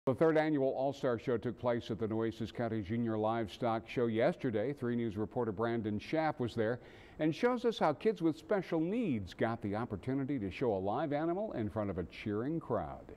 The third annual All-Star Show took place at the Nueces County Junior Livestock Show yesterday. 3 News reporter Brandon Schaff was there and shows us how kids with special needs got the opportunity to show a live animal in front of a cheering crowd.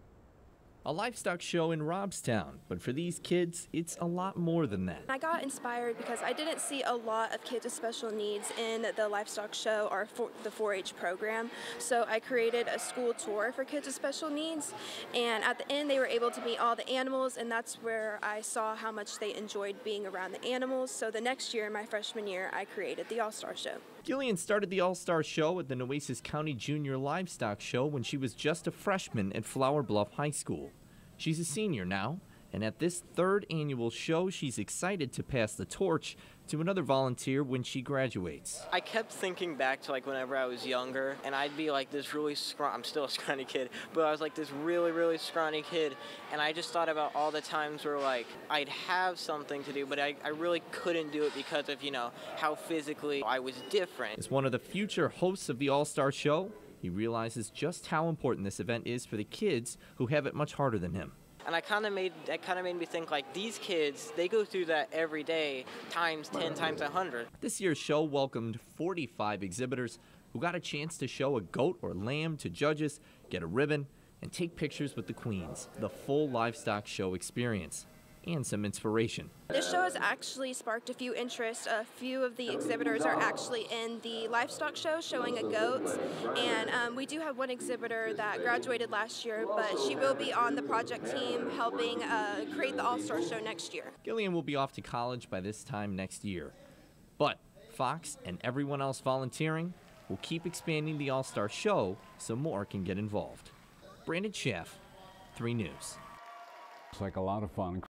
A livestock show in Robstown, but for these kids, it's a lot more than that. I got inspired because I didn't see a lot of kids with special needs in the livestock show or the 4-H program. So I created a school tour for kids with special needs, and at the end they were able to meet all the animals, and that's where I saw how much they enjoyed being around the animals. So the next year, my freshman year, I created the All-Star Show. Gillian started the All-Star Show at the Nueces County Junior Livestock Show when she was just a freshman at Flower Bluff High School. She's a senior now, and at this third annual show, she's excited to pass the torch to another volunteer when she graduates. I kept thinking back to whenever I was younger, and I'd be this really scrawny, I'm still a scrawny kid, but I was this really scrawny kid, and I just thought about all the times where I'd have something to do, but I really couldn't do it because of, how physically I was different. As one of the future hosts of the All-Star Show, he realizes just how important this event is for the kids who have it much harder than him. And that kind of made me think these kids, they go through that every day times 10 times 100. This year's show welcomed 45 exhibitors who got a chance to show a goat or lamb to judges, get a ribbon, and take pictures with the queens. The full livestock show experience and some inspiration. This show has actually sparked a few interests. A few of the exhibitors are actually in the livestock show showing a goat, and we do have one exhibitor that graduated last year, but she will be on the project team helping create the All-Star Show next year. Gillian will be off to college by this time next year, but Fox and everyone else volunteering will keep expanding the All-Star Show so more can get involved. Brandon Schaff, 3 News. It's like a lot of fun.